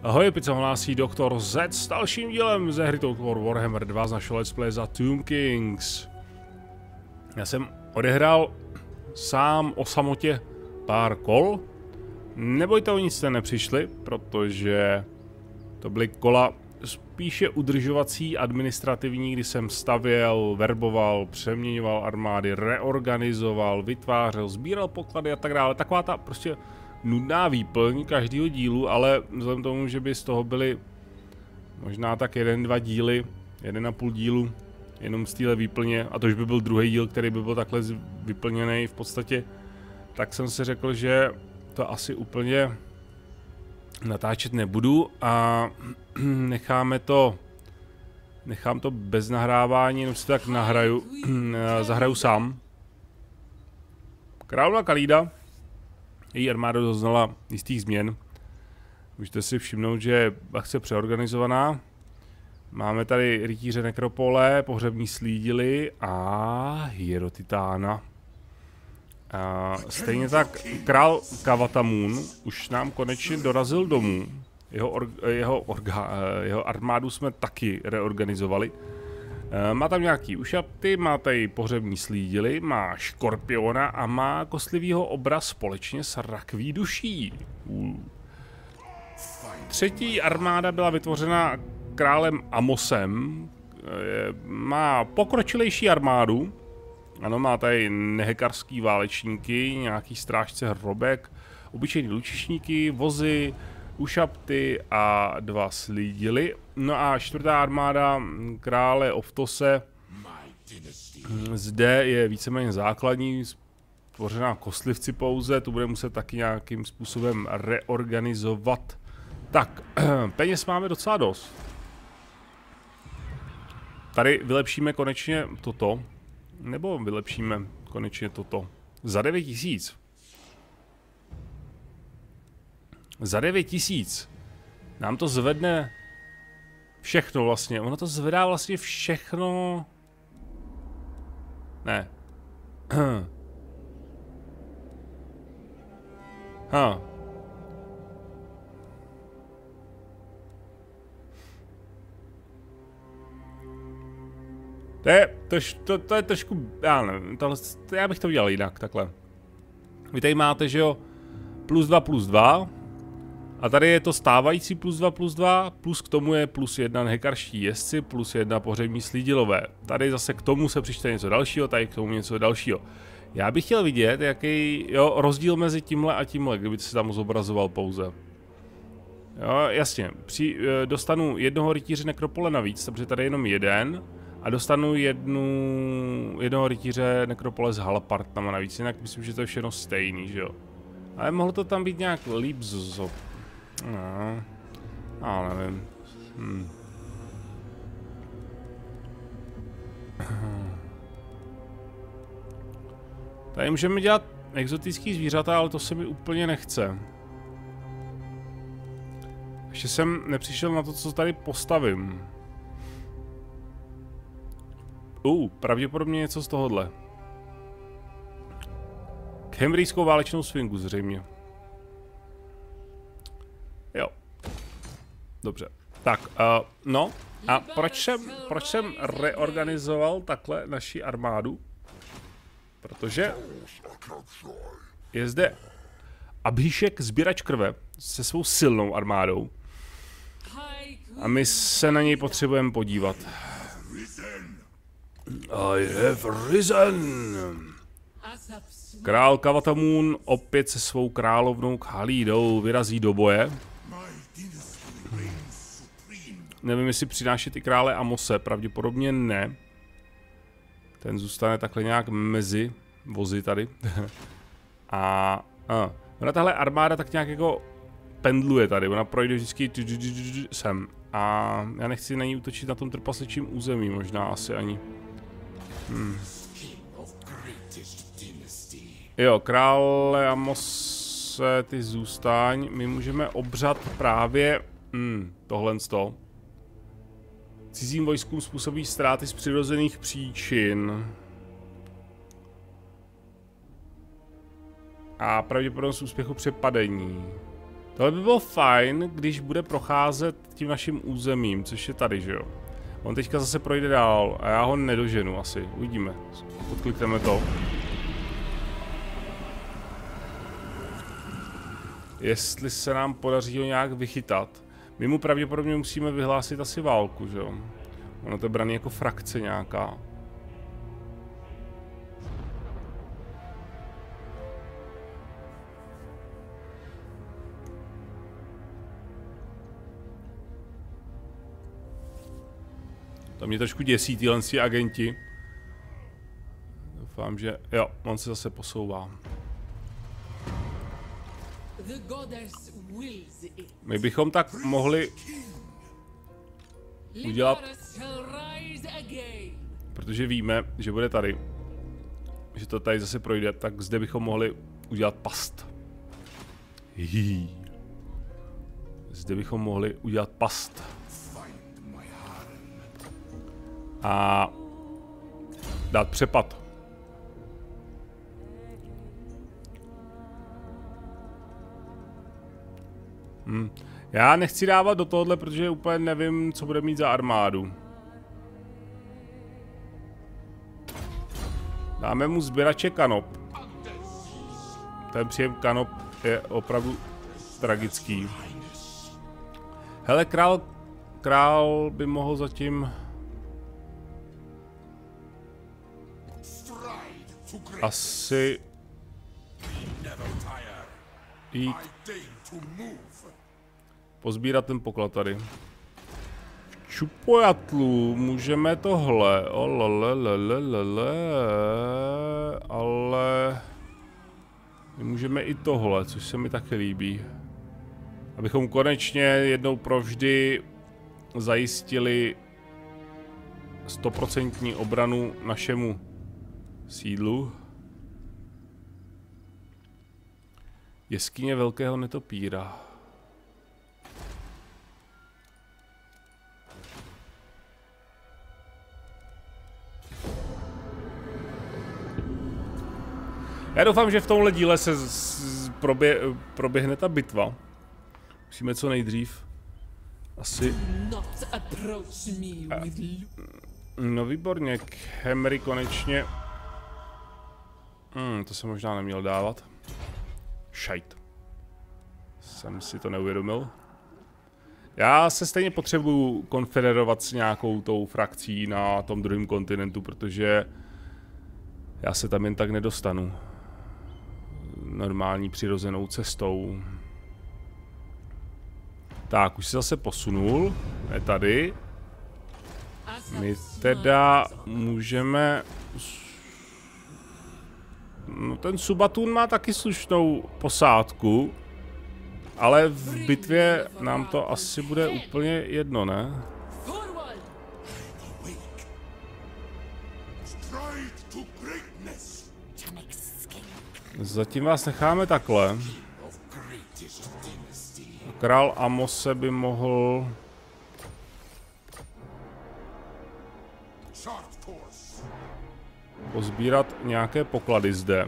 Ahoj, opět se hlásí Dr. Z s dalším dílem ze hry Total War Warhammer 2 z našeho Let's Play za Tomb Kings. Já jsem odehrál sám o samotě pár kol. Nebojte, o nic jste nepřišli, protože to byly kola spíše udržovací, administrativní, kdy jsem stavěl, verboval, přeměňoval armády, reorganizoval, vytvářel, sbíral poklady a tak dále. Taková ta prostě nudná výplň každého dílu, ale vzhledem k tomu, že by z toho byly možná tak 1-2 díly, 1,5 dílu, jenom z téhle výplně, a to už by byl druhý díl, který by byl takhle vyplněný v podstatě, tak jsem si řekl, že to asi úplně natáčet nebudu a nechám to bez nahrávání, jenom si to tak zahraju sám. Královna Kalída, její armáda doznala jistých změn. Můžete si všimnout, že je akce přeorganizovaná. Máme tady rytíře nekropole, pohřební slídily a hierotitána. Stejně tak král Kavatamun už nám konečně dorazil domů. Jeho armádu jsme taky reorganizovali. Má tam nějaký ušapty, má tady pohřební slídily, má škorpiona a má kostlivýho obra společně s rakví duší. Třetí armáda byla vytvořena králem Amosem. Má pokročilejší armádu. Ano, má tady nehekarský válečníky, nějaký strážce hrobek, obyčejní lučišníky, vozy, ušapty a 2 slídily. No a čtvrtá armáda krále Oftose zde je víceméně základní, stvořená kostlivci pouze, tu bude muset taky nějakým způsobem reorganizovat. Tak, peněz máme docela dost. Tady vylepšíme konečně toto. Nebo vylepšíme konečně toto. Za 9 000. Za 9 000 nám to zvedne všechno vlastně. Ono to zvedá vlastně všechno. Ne. To je trošku, já nevím, já bych to udělal jinak, takhle. Vy tady máte, že jo, +2/+2 a tady je to stávající +2/+2, plus k tomu je +1 nehekarští jezdci, +1 pohřební slídilové. Tady zase k tomu se přičte něco dalšího, tady k tomu něco dalšího. Já bych chtěl vidět, jaký rozdíl mezi tímhle a tímhle, kdyby se tam zobrazoval pouze. Jo, jasně, dostanu jednoho rytíře nekropole navíc, protože tady je jenom jeden. A dostanu jednoho rytíře nekropole s halapartama navíc, jinak myslím, že to je všechno stejný, že jo. Ale mohlo to tam být nějak líp No, nevím. Tady můžeme dělat exotický zvířata, ale to se mi úplně nechce. Ještě jsem nepřišel na to, co tady postavím. Pravděpodobně něco z tohohle. Khemrijskou válečnou sfingu zřejmě. Jo. Dobře. Tak, no. A proč jsem reorganizoval takhle naši armádu? Protože je zde Abhishek, sběrač krve, se svou silnou armádou. A my se na něj potřebujeme podívat. I have risen. Král Kavatamun opět se svou královnou Khalídou vyrazí do boje. Nevím, jestli přinášet i krále Amose, pravděpodobně ne. Ten zůstane takhle nějak mezi vozy tady. Ona tahle armáda tak nějak jako pendluje tady, ona projde vždycky sem. A já nechci na ní útočit na tom trpasličím území, možná asi ani. Jo, krále Amose, ty zůstaň. My můžeme obřad právě tohle z toho. Cizím vojskům způsobí ztráty z přirozených příčin. A pravděpodobnost úspěchu přepadení. Tohle by bylo fajn, když bude procházet tím naším územím, což je tady, že jo. On teďka zase projde dál a já ho nedoženu asi. Uvidíme. Odklikneme to. Jestli se nám podaří ho nějak vychytat. My mu pravděpodobně musíme vyhlásit asi válku, že jo. Ono to je braný jako frakce nějaká. To mě trošku děsí tyhle agenti. Doufám, že jo, on se zase posouvá. My bychom tak mohli udělat, protože víme, že bude tady, že to tady zase projde, tak zde bychom mohli udělat past. Zde bychom mohli udělat past. A dát přepad. Já nechci dávat do tohohle, protože úplně nevím, co bude mít za armádu. Dáme mu sběrače kanop. Ten příjem kanop je opravdu tragický. Hele, král by mohl zatím asi jít pozbírat ten poklad tady. V Čupojatlu můžeme tohle, ale můžeme i tohle, což se mi taky líbí. Abychom konečně jednou provždy zajistili 100% obranu našemu sídlu. Jeskyně velkého netopíra. Já doufám, že v tomhle díle se proběhne ta bitva. Musíme co nejdřív. Asi. No výborně, Henry konečně. To jsem možná neměl dávat. Šajt. Jsem si to neuvědomil. Já se stejně potřebuju konfederovat s nějakou tou frakcí na tom druhém kontinentu, protože já se tam jen tak nedostanu. Normální přirozenou cestou. Tak, už se zase posunul. Je tady. My teda můžeme... No ten Subatun má taky slušnou posádku. Ale v bitvě nám to asi bude úplně jedno, ne? Zatím vás necháme takhle. Král Amose by mohl... pozbírat nějaké poklady zde.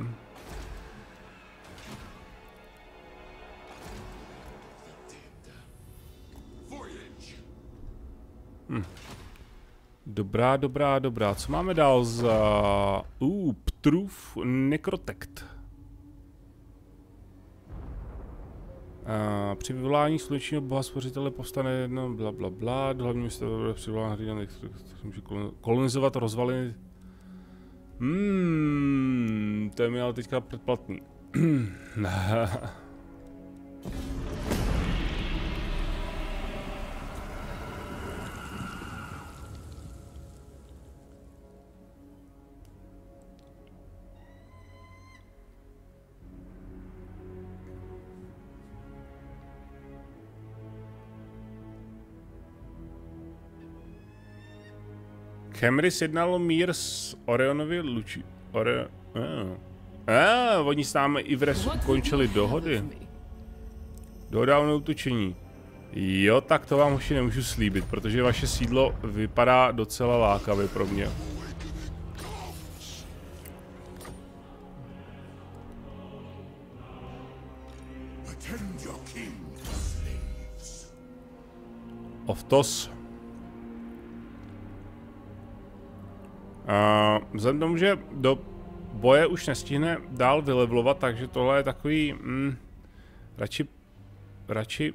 Dobrá. Co máme dál za... Ptrův Nekrotekt. Při vyvolání slunečního boha stvořitele povstane jedno blablabla. Do hlavního města bude přivolán hrdina, může kolonizovat rozvaliny. To je mi ale teďka předplatný. Khemry sjednalo mír s Orionovi Luči... Oni s námi i v Resu ukončili dohody. Dohoda o neútočení. Jo, tak to vám už nemůžu slíbit, protože vaše sídlo vypadá docela lákavě pro mě. Ovtos. Vzhledem k tomu, že do boje už nestihne dál vylevlovat, takže tohle je takový... radši...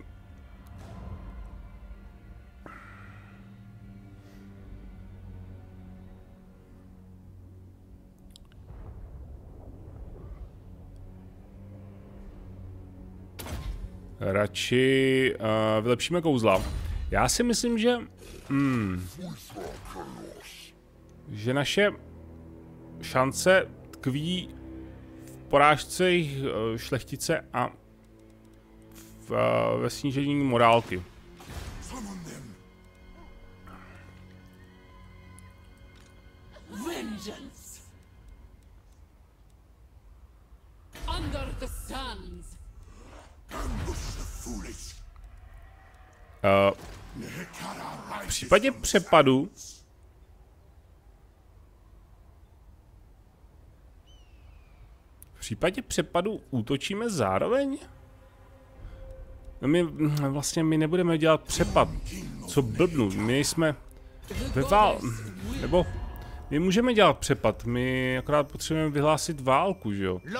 vylepšíme kouzla. Já si myslím, že naše šance tkví v porážce jejich šlechtice a ve snížení morálky. V případě přepadu útočíme zároveň? No my nebudeme dělat přepad. Co blbnu, my jsme nebo my můžeme dělat přepad, my akorát potřebujeme vyhlásit válku, že jo?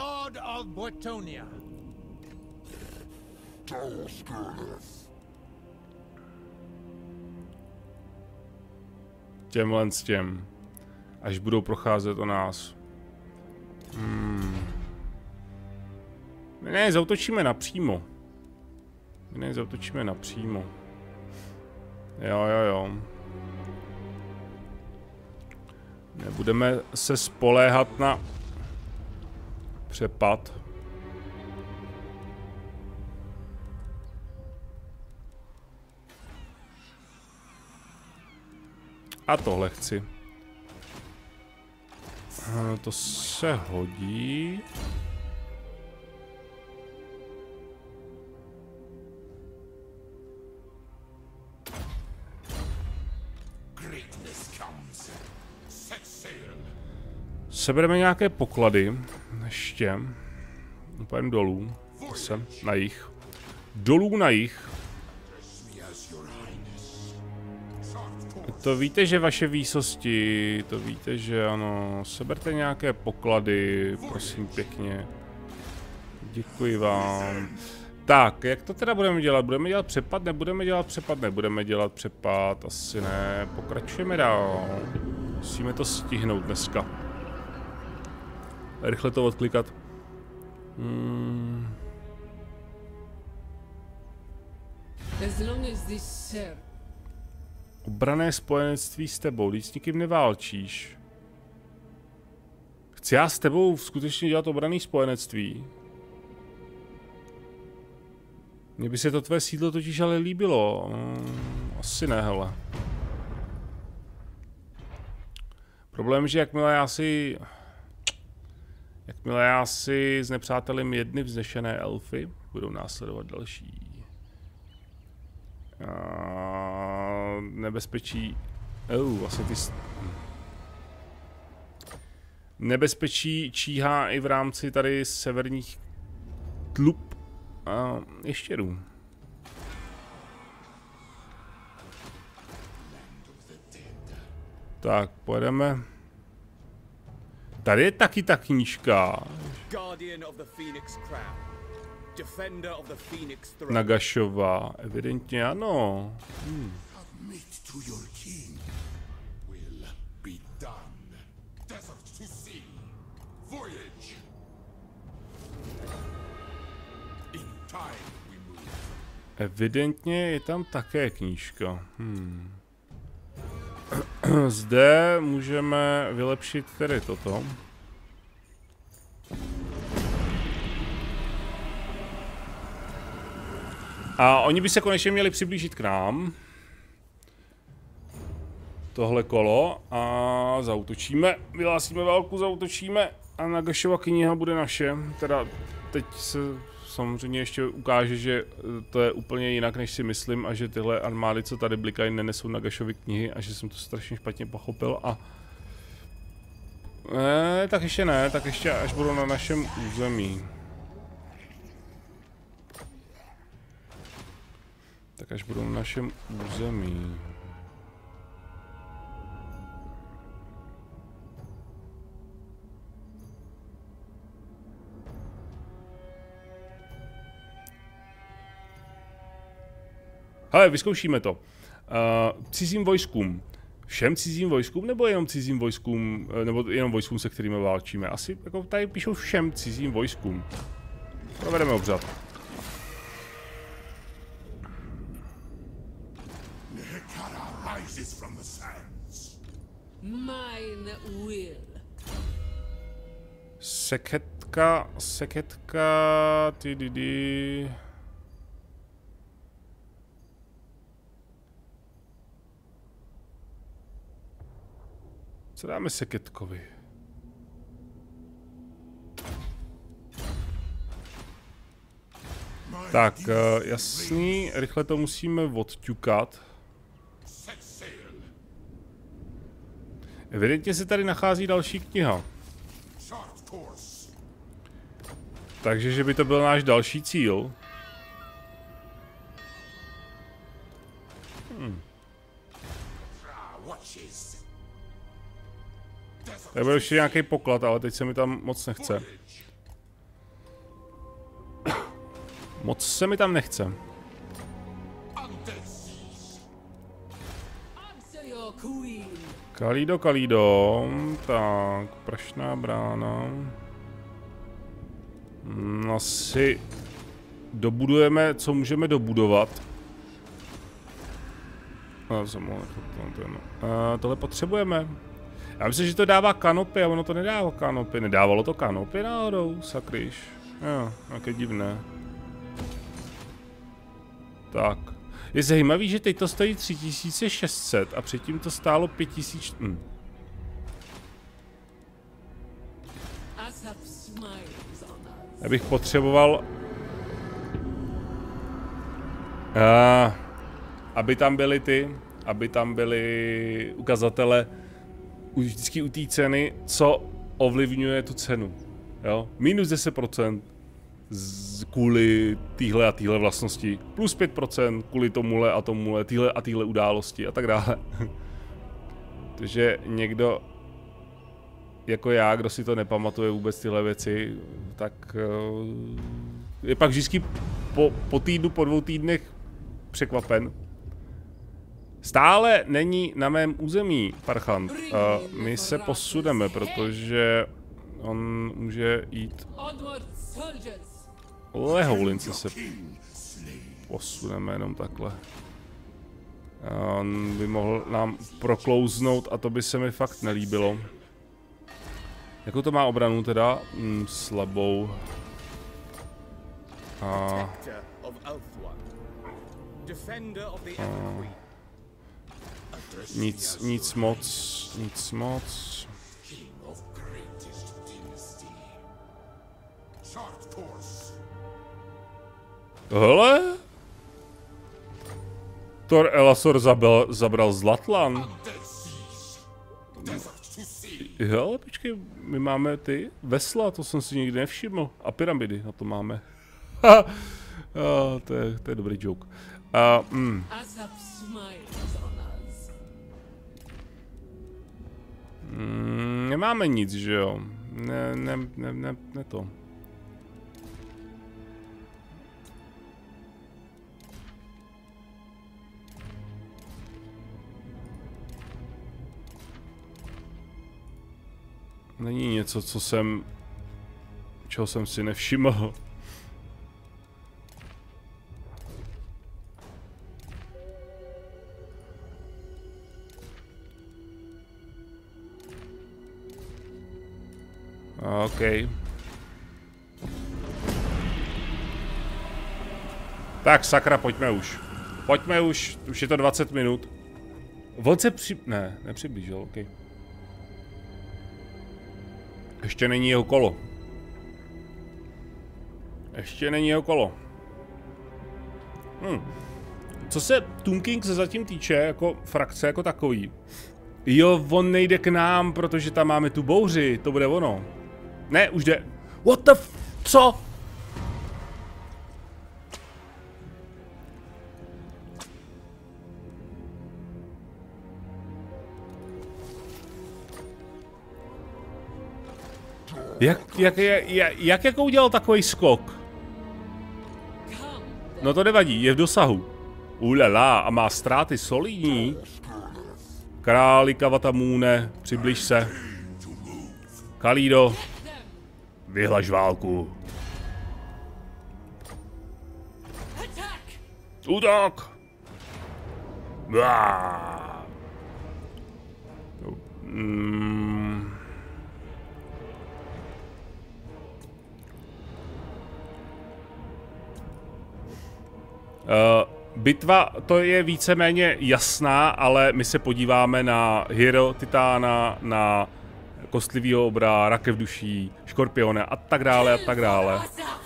Těmhle s těm. Až budou procházet o nás. My ne, zautočíme napřímo. Jo. Nebudeme se spoléhat na přepad. A tohle chci. To se hodí. Sebereme nějaké poklady. Ještě. Pojedeme dolů. Zase na jih. Dolů na jih. To víte, že vaše výsosti, to víte, že ano, seberte nějaké poklady, prosím pěkně. Děkuji vám. Tak, jak to teda budeme dělat? Budeme dělat přepad? Nebudeme dělat přepad? Nebudeme dělat přepad, asi ne. Pokračujeme dál. Musíme to stihnout dneska. Rychle to odklikat. Obranné spojenectví s tebou, když s nikým neválčíš. Chci já s tebou skutečně dělat obranné spojenectví? Mně by se to tvé sídlo totiž ale líbilo. Asi ne, hele. Problém, že jakmile já si znepřátelím jedny vznešené elfy, budou následovat další. Nebezpečí... vlastně ty... Nebezpečí číhá i v rámci tady severních tlup a ještěrů. Tak, pojedeme. Tady je taky ta knížka. Nagašová, evidentně ano. Evidentně je tam také knížka. Zde můžeme vylepšit tedy toto. A oni by se konečně měli přiblížit k nám. Tohle kolo a zaútočíme, vyhlásíme válku, zaútočíme a Nagašova kniha bude naše. Teda teď se samozřejmě ještě ukáže, že to je úplně jinak, než si myslím a že tyhle armády, co tady blikají, nenesou Nagašovy knihy a že jsem to strašně špatně pochopil a... Ne, tak ještě až budou na našem území. Tak až budou na našem území. Hele, vyzkoušíme to. Cizím vojskům. Všem cizím vojskům, nebo jenom cizím vojskům, nebo jenom vojskům, se kterými válčíme? Asi jako tady píšou všem cizím vojskům. Provedeme obřad. Seketka, ty. Co dáme Seketkovi? Tak, jasný, rychle to musíme odťukat. Evidentně se tady nachází další kniha. Takže, že by to byl náš další cíl. Tady byl ještě nějaký poklad, ale teď se mi tam moc nechce. Moc se mi tam nechce. Kalido. Tak, prašná brána. Asi dobudujeme, co můžeme dobudovat. Tohle potřebujeme. Já myslím, že to dává kanopy, a ono to nedává kanopy. Nedávalo to kanopy náhodou, sakryš. Jo, jaké divné. Tak. Je zajímavý, že teď to stojí 3600 a předtím to stálo 5000. Já bych potřeboval... aby tam byly ukazatele vždycky u té ceny, co ovlivňuje tu cenu. Jo? Minus 10% kvůli téhle a téhle vlastnosti, plus 5% kvůli tomuhle a tomuhle, téhle a téhle události a tak dále. Takže někdo jako já, kdo si to nepamatuje vůbec tyhle věci, tak je pak vždycky po týdnu, po 2 týdnech překvapen. Stále není na mém území Parchant. My se posuneme, protože on může jít... Lehoulince se posuneme jenom takhle. On by mohl nám proklouznout a to by se mi fakt nelíbilo. Jakou to má obranu teda? Slabou. Nic moc. Hele? Thor Elasor zabral Zlatlan. Hele, počkej, my máme ty vesla, to jsem si nikdy nevšiml. A pyramidy na to máme. To je dobrý joke. Nemáme nic, že jo? Ne to. Není něco, čeho jsem si nevšiml. OK. Tak sakra, pojďme už. Pojďme už je to 20 minut. On se nepřiblížil, OK. Ještě není jeho kolo. Co se Tomb Kings zatím týče, jako frakce jako takový. Jo, on nejde k nám, protože tam máme tu bouři, to bude ono. Ne, už jde. What the co? Jak jako udělal takový skok? No to nevadí, je v dosahu. Ulala, a má ztráty solidní. Králi Kavatamune, přibliž se. Kalido, vyhlaš válku. Útok! Bitva to je víceméně jasná, ale my se podíváme na Hero Titána, na Kostlivýho obra, Rakev duší, Škorpiona a tak dále a tak dále.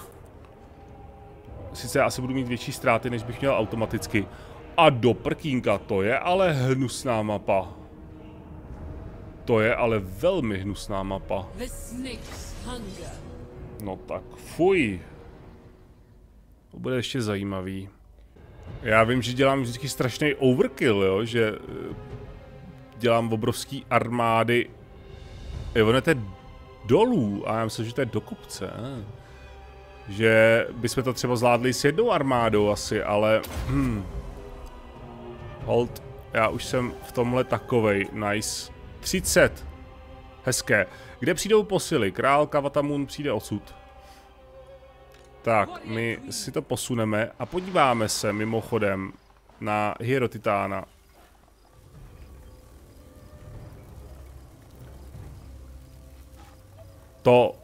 Sice asi budu mít větší ztráty, než bych měl automaticky. A do prkínka, to je ale hnusná mapa. To je ale velmi hnusná mapa. No tak fuj. To bude ještě zajímavý. Já vím, že dělám vždycky strašný overkill, jo? Že dělám obrovský armády. Jo, ono je to dolů a já myslím, že to je do kopce. Že bychom to třeba zvládli s jednou armádou asi, ale hold, já už jsem v tomhle takovej, nice. 30. Hezké. Kde přijdou posily? Král Kavatamun přijde odsud. Tak, my si to posuneme a podíváme se mimochodem na Hero Titána. To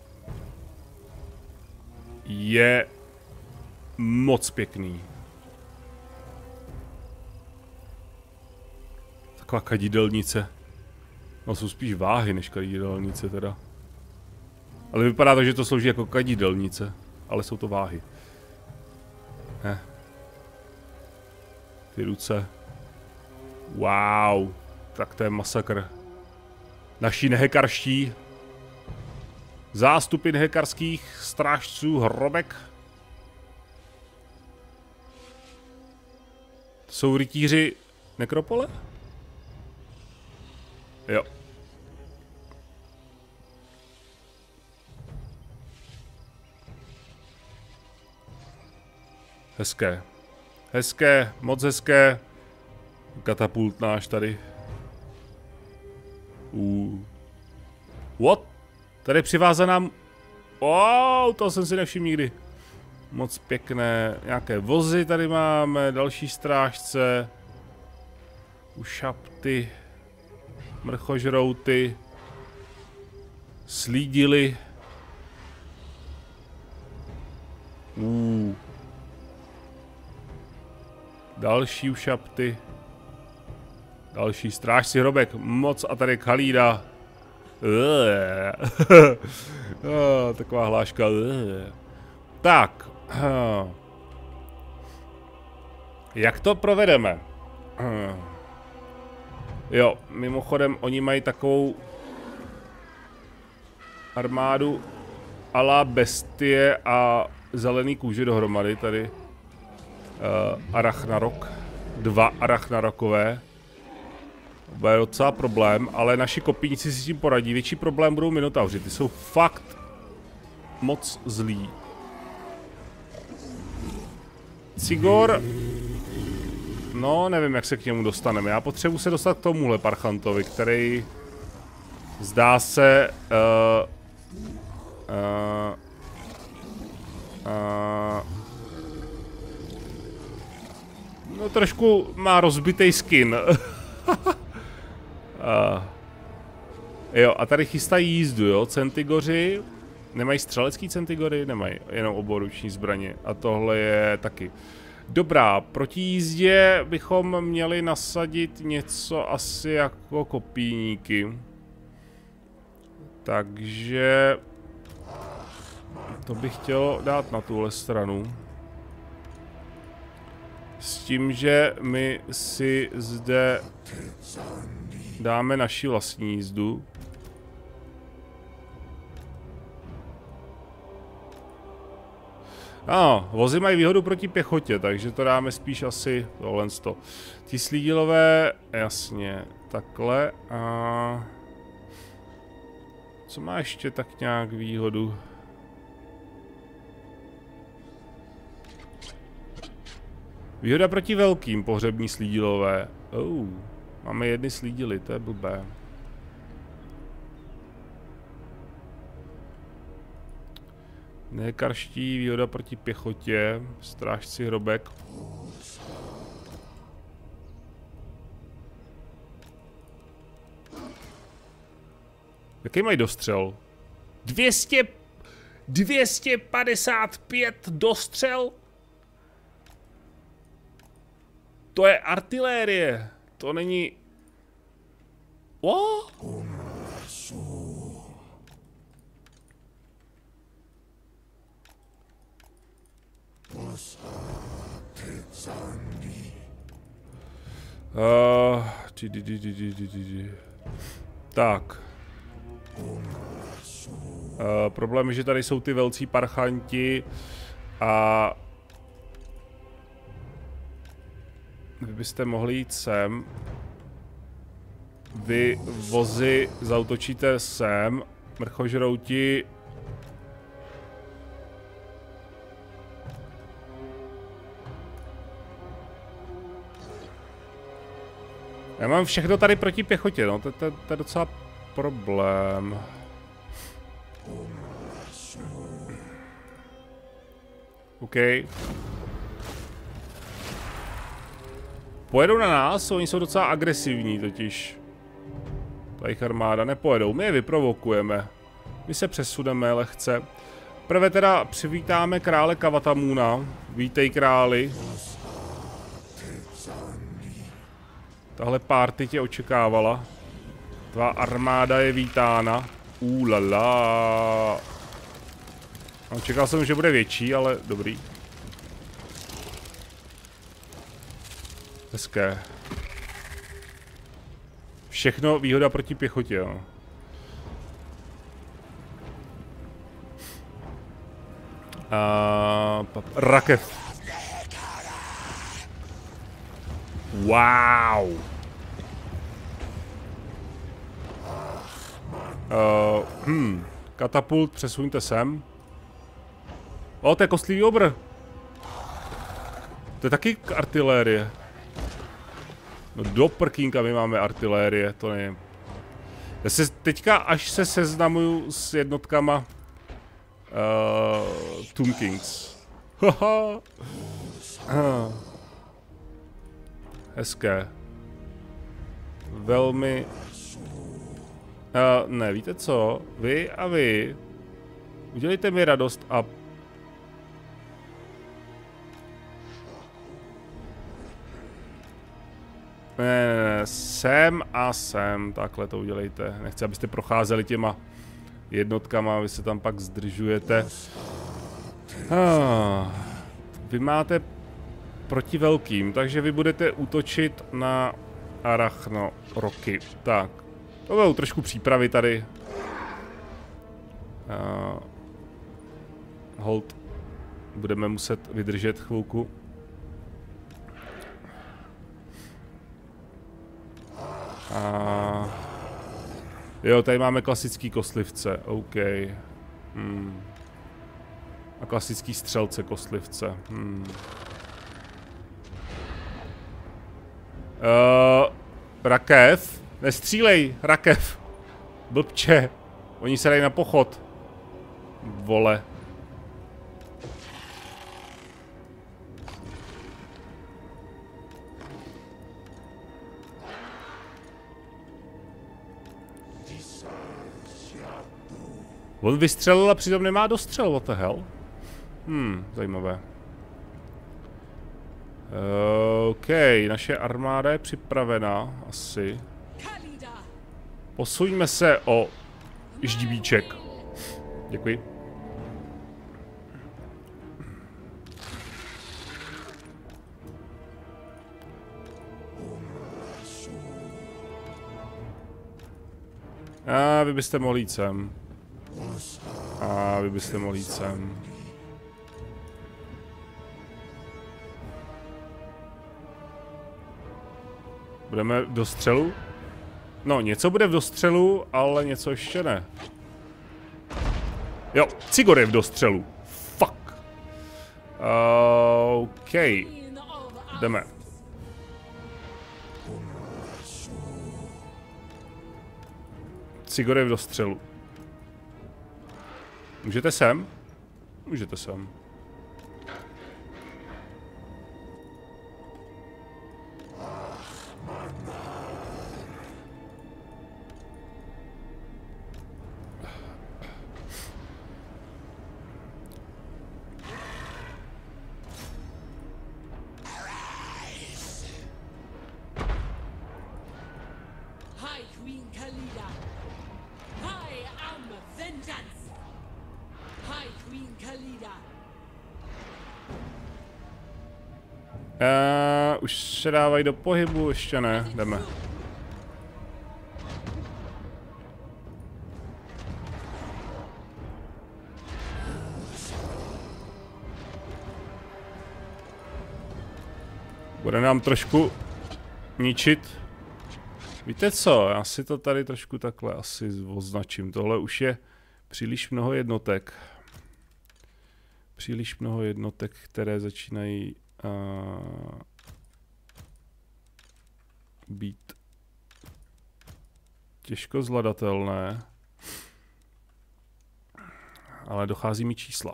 je moc pěkný. Taková kadidelnice. No jsou spíš váhy než kadidelnice teda. Ale vypadá to, že to slouží jako kadidelnice. Ale jsou to váhy. Ty ruce. Wow. Tak to je masakr. Naši nehekarští zástupy nehekarských strážců hrobek. To jsou rytíři nekropole? Jo. Hezké. Hezké, moc hezké. Katapult náš tady. What? Tady je přivázaná... Wow, to jsem si nevšiml nikdy. Moc pěkné. Nějaké vozy tady máme, další strážce. Ušapty. Mrchožrouty. Slídily. Další ušapty. Další strážci hrobek. Moc a tady Khalida. Taková hláška. Tak. Jak to provedeme? Jo, mimochodem oni mají takovou armádu a la bestie a zelený kůže dohromady tady. Arachnarok. 2 Arachnarokové. Bude docela problém, ale naši kopíníci si s tím poradí. Větší problém budou Minotauři, ty jsou fakt moc zlí. Cigor... No, nevím, jak se k němu dostaneme. Já potřebuji se dostat k tomuhle parchantovi, který... Zdá se... No trošku má rozbitej skin. Jo, a tady chystají jízdu, jo, centigoři. Nemají střelecký centigory? Nemají, jenom oboruční zbraně. A tohle je taky. Dobrá, proti jízdě bychom měli nasadit něco asi jako kopíníky. Takže... To bych chtěl dát na tuhle stranu. S tím, že my si zde dáme naši vlastní jízdu. Vozy mají výhodu proti pěchotě, takže to dáme spíš asi tohle. Ti slídilové, jasně, takhle a... Co má ještě tak nějak výhodu? Výhoda proti velkým pohřební slídilové. Máme jedny slídily, to je blbé. Nekarští, výhoda proti pěchotě, strážci hrobek. Jaký mají dostřel? 255 dostřel? To je artilérie, to není... What? Tak. Problém je, že tady jsou ty velcí parchanti a vy byste mohli jít sem. Vy vozy zautočíte sem, mrchožrouti. Já mám všechno tady proti pěchotě, no, to je docela problém. OK. Pojedou na nás, oni jsou docela agresivní totiž. Ta jejich armáda nepojedou, my je vyprovokujeme. My se přesuneme lehce. Prvé teda přivítáme krále Kavatamuna. Vítej králi. Tahle party tě očekávala. Tvá armáda je vítána. Lala. Čekal jsem, že bude větší, ale dobrý. Hezké. Všechno výhoda proti pěchotě, jo. Rakev. Wow. Katapult, přesuňte sem. O, to je kostlivý obr. To je taky artilérie. No do prkínka my máme artilérie, to nevím. Já se teďka, až se seznamuju s jednotkama Tomb Kings. Haha. Hezké. Velmi... ne, víte co? Vy a vy. Udělejte mi radost a... Ne, sem a sem, takhle to udělejte. Nechci, abyste procházeli těma jednotkama, vy se tam pak zdržujete. Vy máte proti velkým, takže vy budete útočit na arachnoroky. Tak, to budou trošku přípravy tady. Hold, budeme muset vydržet chvilku. Jo, tady máme klasický kostlivce, OK. A klasický střelce kostlivce. Rakev? Nestřílej, rakev. Blbče. Oni se dají na pochod. Vole. On vystřelil a přitom nemá dostřel, what the hell? Zajímavé. OK, naše armáda je připravená, asi. Posuňme se o ždibíček. Děkuji. A vy byste mohli jít sem. A vy byste mohli jít sem. Budeme do střelu? No, něco bude v dostřelu, ale něco ještě ne. Jo, Cigorev do střelu. Fuck. OK. Jdeme. Cigorev do střelu. Můžete sem? Můžete sem. Už se dávají do pohybu, ještě ne, jdeme. Bude nám trošku ničit. Víte co, já si to tady trošku takhle asi označím. Tohle už je příliš mnoho jednotek. Příliš mnoho jednotek, které začínají být těžko zvladatelné. Ale dochází mi čísla.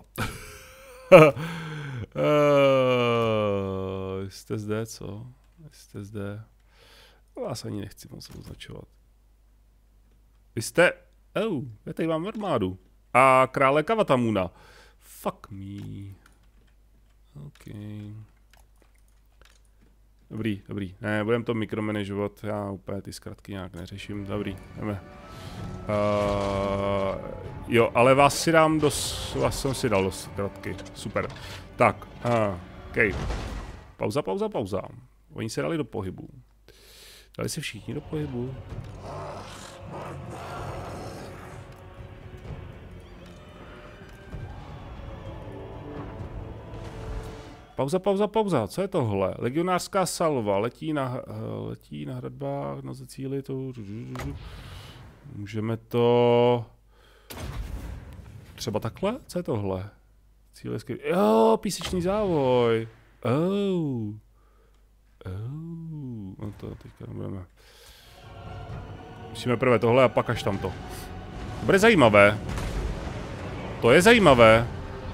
Jste zde, co? Jste zde. Vás ani nechci moc označovat. Vy jste... já tady mám armádu. A krále Kavatamuna. Fuck me. OK. Dobrý, dobrý. Ne, budeme to mikromanagovat, já úplně ty zkratky nějak neřeším. Dobrý, jdeme. Jo, ale vás si dám vás jsem si dal do zkratky. Super. Tak, OK. Pauza, pauza, pauza. Oni se dali do pohybu. Dali se všichni do pohybu. Pauza, pauza, pauza. Co je tohle? Legionářská salva. Letí na hradbách, na zacíli to. Můžeme to... Třeba takhle? Co je tohle? Cíle skvělý. Jo, písečný závoj. No to teďka nebudeme. Musíme prvé tohle a pak až tamto. To bude zajímavé. To je zajímavé.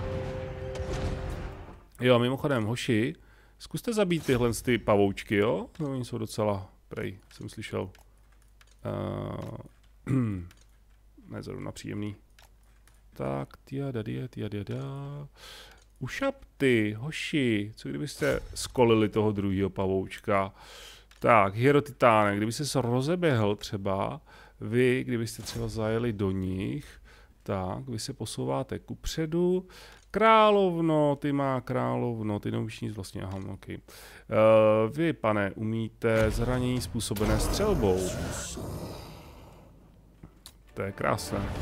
Jo, mimochodem, hoši, zkuste zabít tyhle ty pavoučky, jo? No, oni jsou docela prej, jsem slyšel. Ne zrovna příjemný. Tak, tiadada. Ušapty, hoši, co kdybyste skolili toho druhého pavoučka? Tak, hierotitánek, kdyby se rozeběhl třeba, vy, kdybyste třeba zajeli do nich, tak, vy se posouváte kupředu. Královno, ty má královno, ty neumíš nic vlastně, aha, ok. Vy, pane, umíte zranění způsobené střelbou. To je krásné.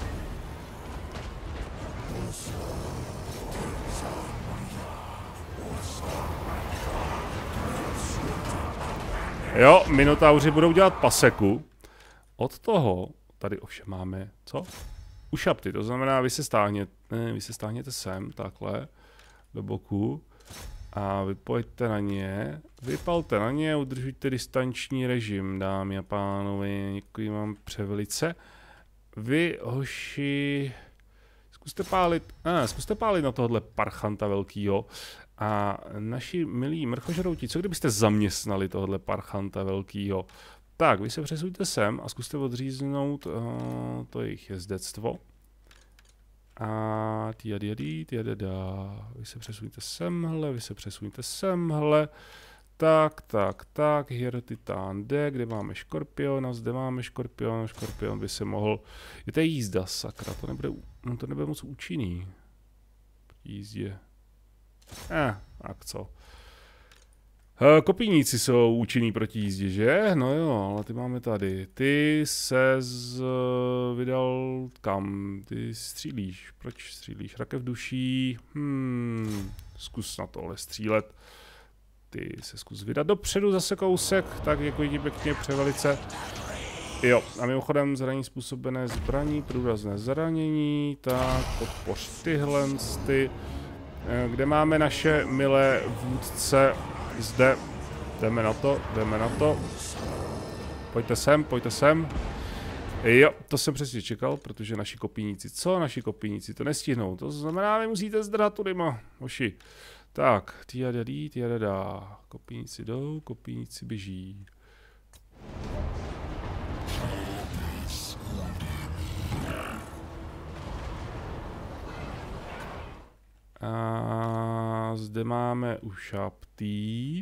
Jo, minotauři budou dělat paseku. Od toho tady ovšem máme, co? Ušapty, to znamená, vy se stáhněte sem, takhle, do boku a vy pojďte na ně, vypalte na ně, udržujte distanční režim, dámy a pánové, děkuji vám převelice. Vy, hoši, zkuste pálit na tohle parchanta velkýho a naši milí mrchožrouti, co kdybyste zaměstnali tohle parchanta velkýho? Tak, vy se přesuňte sem a zkuste odříznout to jejich jezdectvo. A tiadada. Vy se přesuňte semhle, vy se přesuňte semhle. Tak, hierotitán D, kde máme škorpiona, zde máme škorpion, škorpion by se mohl... Je to jízda, sakra, to nebude moc účinný. Jízdě. Tak co. Kopíníci jsou účinný proti jízdě, že? No jo, ale ty máme tady. Ty se vydal kam? Ty střílíš. Proč střílíš? Rakev duší. Zkus na tohle střílet. Ty se zkus vydat dopředu zase kousek. Tak děkuji ti pěkně, převelice. Jo, a mimochodem zranění způsobené zbraní, průrazné zranění, tak podpoř tyhle ty. Kde máme naše milé vůdce? Zde. Jdeme na to, jdeme na to. Pojďte sem, pojďte sem. Jo, to jsem přesně čekal, protože naši kopíníci, co naši kopíníci, to nestihnou. To znamená, vy musíte zdrhat tudyma, hoši. Tak, tiadadí, tiadadá. Kopíníci jdou, kopíníci běží. A zde máme ušaptý.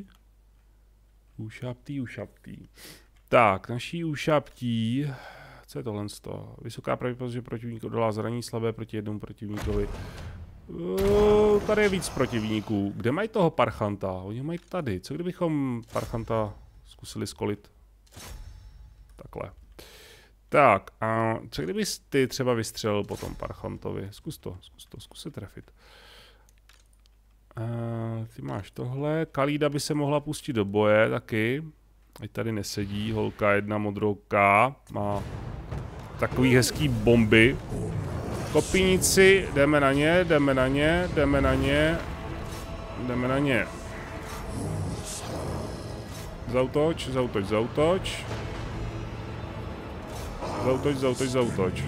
Ušaptý. Tak, naší ušaptí. Co je tohle z toho? Vysoká pravděpodobnost, že protivník odolá zranění, slabé proti jednomu protivníkovi. Tady je víc protivníků. Kde mají toho parchanta? Oni mají tady. Co kdybychom parchanta zkusili skolit? Takhle. Tak, a co kdybys ty třeba vystřelil po tom parchantovi? Zkus se trefit. Ty máš tohle. Kalída by se mohla pustit do boje taky. Ať tady nesedí. Holka jedna modrouká. Má takový hezký bomby. Kopíníci, jdeme na ně, jdeme na ně, jdeme na ně. Jdeme na ně. Zautoč, zautoč, zautoč. Zautoč, zautoč, zautoč.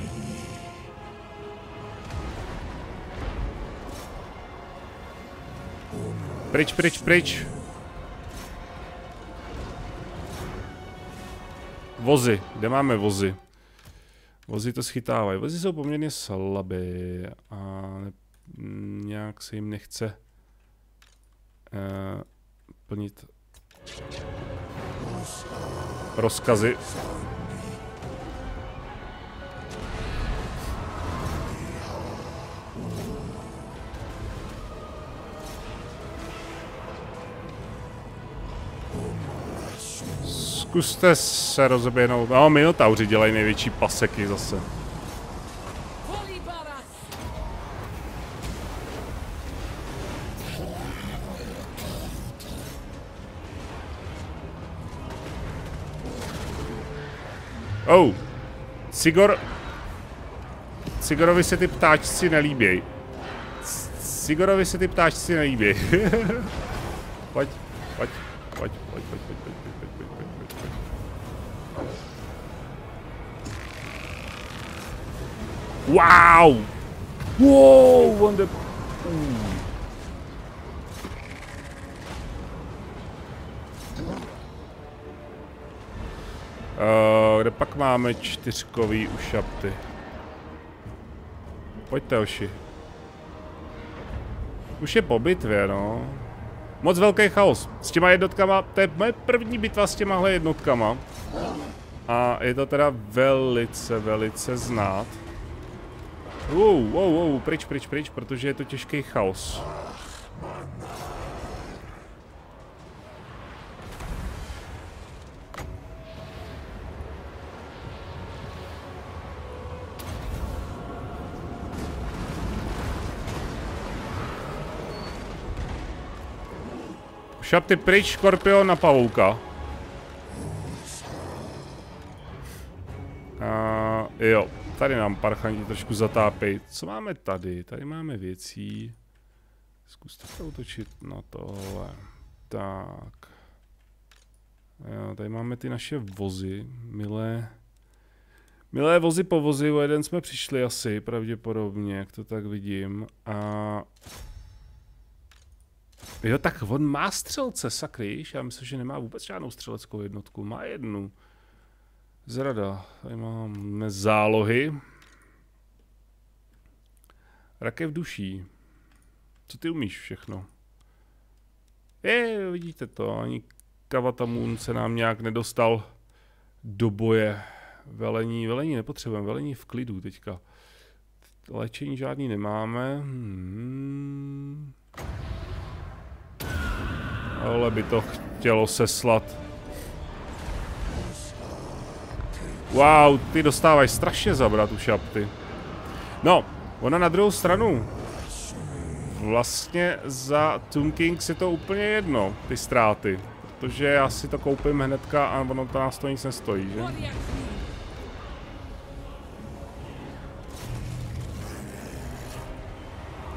Pryč, pryč, pryč. Vozy, kde máme vozy? Vozy to schytávají. Vozy jsou poměrně slabé a nějak se jim nechce plnit rozkazy. Zkuste se rozeběhnout. No, minotauři dělají největší paseky zase. Oh, Sigorovi se ty ptáčci nelíběj. Sigorovi se ty ptáčci nelíběj. Pojď, pojď, pojď, pojď, pojď, pojď, pojď, pojď, pojď, pojď, pojď, pojď. Wow! Wow, on the... Kde pak máme čtyřkový ušapty? Pojďte, hoši. Už je po bitvě, no. Moc velký chaos. S těma jednotkama, to je moje první bitva s těmahle jednotkama. A je to teda velice, velice znát. Pryč, pryč, pryč, protože je to těžký chaos. Šapty pryč, škorpion na pavouka. Jo, tady nám parchanti trošku zatápej. Co máme tady? Tady máme věcí. Zkuste se utočit na tohle. Tak. Jo, tady máme ty naše vozy. Milé vozy po vozy. O jeden jsme přišli asi, pravděpodobně, jak to tak vidím. A... Jo, tak on má střelce, sakryš. Já myslím, že nemá vůbec žádnou střeleckou jednotku. Má jednu. Zrada. Tady máme zálohy. Rakev duší. Co ty umíš všechno? Vidíte to, ani Kavatamun se nám nějak nedostal do boje. Velení nepotřebujeme, velení v klidu teďka. Léčení žádný nemáme. Ale by to chtělo seslat. Wow, ty dostávají strašně zabrat u šapty. No, ona na druhou stranu. Vlastně za Tomb Kings je to úplně jedno, ty ztráty. Protože já si to koupím hnedka a ono to nás to nic nestojí, že?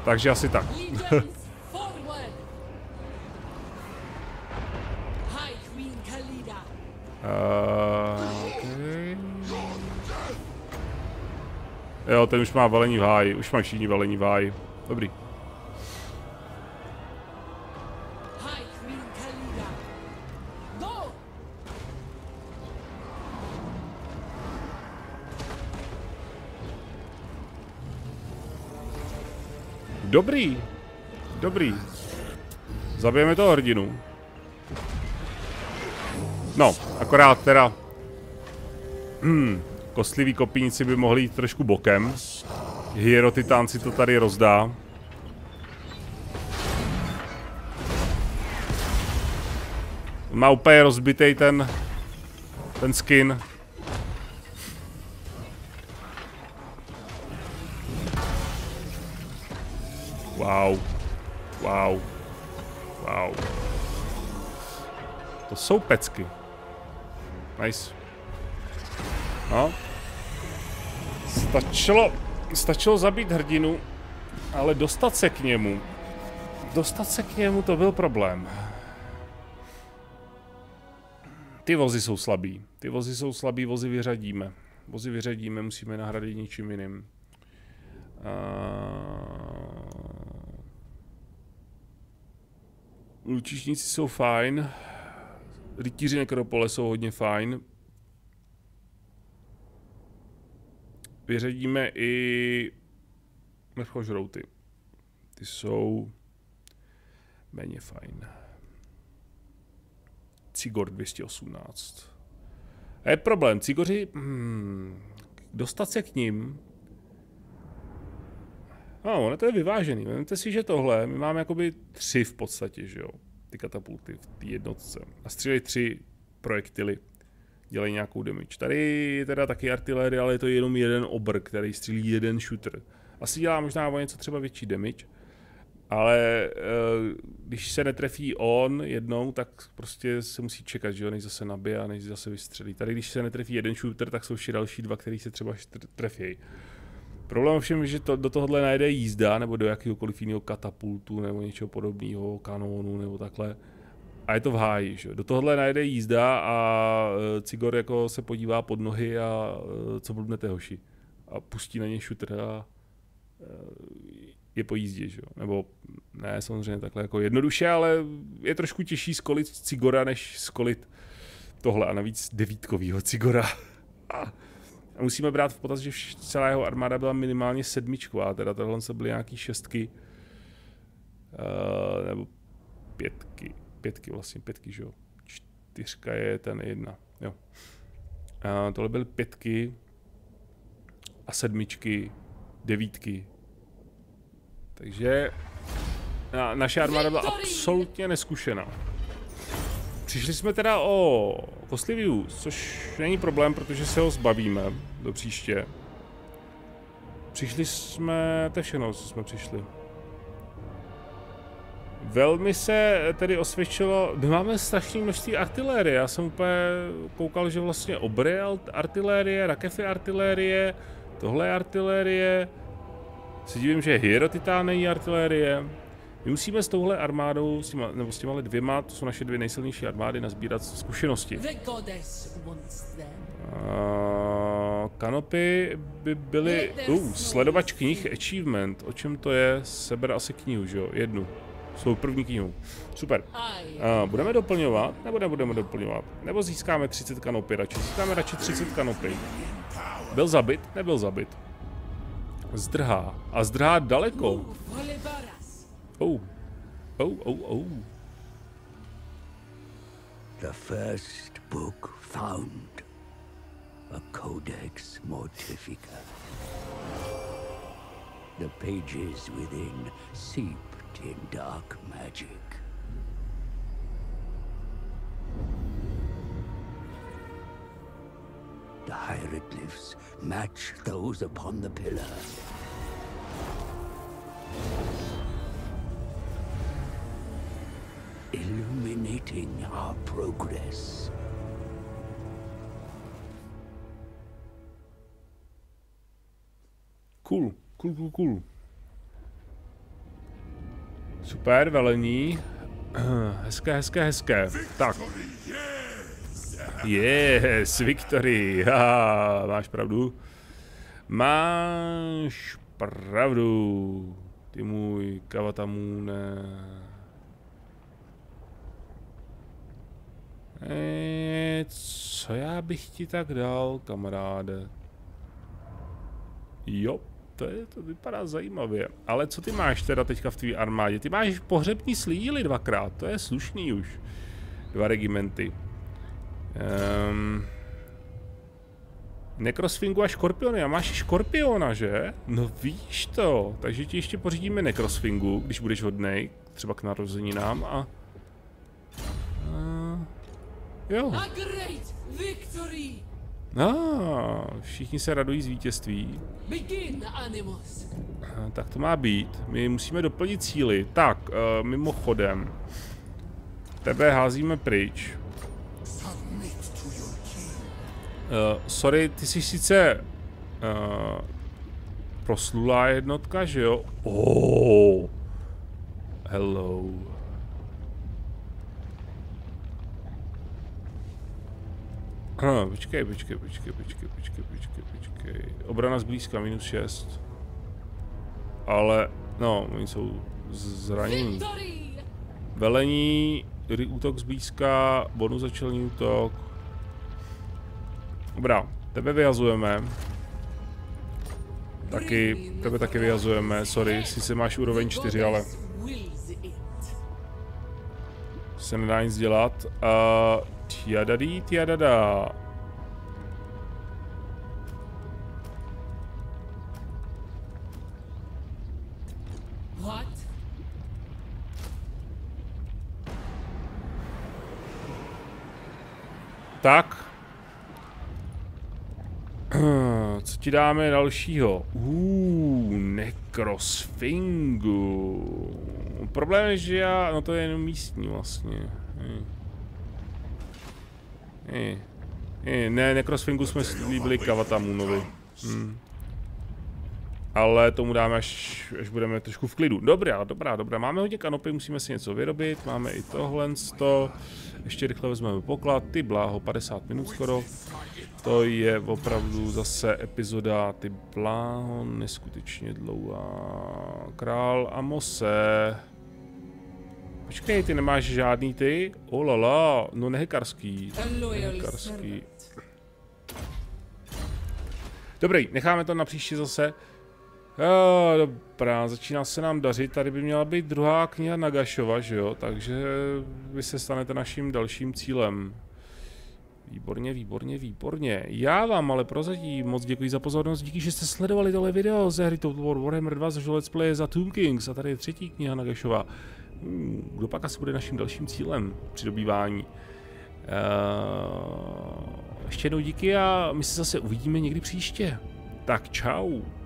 Takže asi tak. Okay. Jo, ten už má velení v háji. Už mají všichni velení v háji. Dobrý. Dobrý. Dobrý. Zabijeme toho hrdinu. No, akorát teda... kostliví kopíníci by mohli jít trošku bokem. Hierotitán si to tady rozdá. Má úplně rozbitej ten skin. Wow. Wow. Wow. To jsou pecky. Nice. No. Stačilo zabít hrdinu, ale dostat se k němu. To byl problém. Ty vozy jsou slabý. Vozy vyřadíme. Musíme nahradit něčím jiným. Lučišníci jsou fajn. Rytíři nekropole jsou hodně fajn. Vyřadíme i mrchožrouty. Ty jsou méně fajn. Cigor 218. A je problém, cigoři... dostat se k ním... No, ono to je vyvážený. Vemte si, že tohle, my máme jakoby 3 v podstatě, že jo, ty katapulty v té jednotce. A střílejí 3 projektily, dělají nějakou damage. Tady je teda taky artilérie, ale je to jenom jeden obr, který střílí jeden shooter. Asi dělá možná o něco třeba větší damage, ale když se netrefí on jednou, tak prostě se musí čekat, že jo, než zase nabije a než zase vystřelí. Tady když se netrefí jeden shooter, tak jsou ještě další 2, který se třeba trefí. Problém všem je, že do tohohle najde jízda, nebo do jakéhokoliv jiného katapultu, nebo něčeho podobného, kanónu, nebo takhle. A je to v háji, že? Do tohohle najde jízda a Cigor jako se podívá pod nohy a co blbnete hoši. A pustí na něj šutr a je po jízdě, že? Nebo ne, samozřejmě takhle jako jednoduše, ale je trošku těžší skolit Cigora, než skolit tohle. A navíc 9kovýho Cigora. A musíme brát v potaz, že celá jeho armáda byla minimálně 7, a teda tohle se byly nějaký 6, nebo 5 vlastně, 5, že jo. 4 je ten 1, jo. Tohle byly 5 a 7, 9. Takže naše armáda byla absolutně neskušená. Přišli jsme teda o Kostlivius, což není problém, protože se ho zbavíme do příště. Přišli jsme, to je všechno, co jsme přišli. Velmi se tedy osvědčilo, my máme strašné množství artilérie, já jsem úplně koukal, že vlastně obry artilérie, rakefy artilérie, tohle je artilérie, se divím, že Hierotitán není artilérie. My musíme s touhle armádou, nebo s těma 2, to jsou naše 2 nejsilnější armády, nazbírat zkušenosti. Kanopy by byly... sledovač knih, achievement, o čem to je? Seber asi knihu, že jo? 1. Svou první knihu. Super. Budeme doplňovat, nebo nebudeme doplňovat? Nebo získáme 30 kanopy radši? Získáme radši 30 kanopy. Byl zabit? Nebyl zabit. Zdrhá. A zdrhá daleko. Oh. The first book found. A Codex Mortifica. The pages within seeped in dark magic. The hieroglyphs match those upon the pillar. Illuminating our progress. Cool. Super, velení. Hezké, hezké, hezké. Tak. Yes, Victory. Haha, máš pravdu. Máš pravdu. Ty můj Kavatamune. Co já bych ti tak dal, kamaráde? Jo, to vypadá zajímavě. Ale co ty máš teda teďka v tvý armádě? Ty máš pohřební slídily 2krát, to je slušný už. 2 regimenty. Necrosfingu a škorpiony. A máš škorpiona, že? No víš to. Takže ti ještě pořídíme Necrosfingu, když budeš hodnej. Třeba k narozeninám a... jo. Všichni se radují z vítězství. Tak to má být. My musíme doplnit cíly. Tak, mimochodem. Tebe házíme pryč. Sorry, ty jsi sice proslulá jednotka, že jo? Oh. Hello. Počkej. Obrana zblízka, -6. Ale, no, oni jsou zranění. Velení, útok zblízka, bonus za čelní útok. Dobrá, tebe vyhazujeme. Tebe taky vyhazujeme, sorry, sice máš úroveň 4, ale... se nedá nic dělat. Tiadada. Tak. Co ti dáme dalšího? Necrosfingu. Problém je, že no to je jenom místní vlastně. Ne, Necrosfingu jsme slíbili Kavatamunovi. Ale tomu dáme, až budeme trošku v klidu. Dobrá. Máme hodně kanopy, musíme si něco vyrobit. Máme i tohle. Ještě rychle vezmeme poklad. Ty bláho, 50 minut skoro. To je opravdu zase epizoda, ty bláho, neskutečně dlouhá. Král Amose. Počkej, ty nemáš žádný ty? Olala, no nehekarský. Dobrý, necháme to na příště zase. Dobrá, začíná se nám dařit, tady by měla být druhá kniha Nagašova, že jo? Takže vy se stanete naším dalším cílem. Výborně. Já vám ale prozatím moc děkuji za pozornost, díky, že jste sledovali tohle video ze hry Total War Warhammer 2 z Let's Play za Tomb Kings a tady je 3. kniha Nagashova. Kdo pak asi bude naším dalším cílem při dobývání. Ještě jednou díky a my se zase uvidíme někdy příště. Tak čau.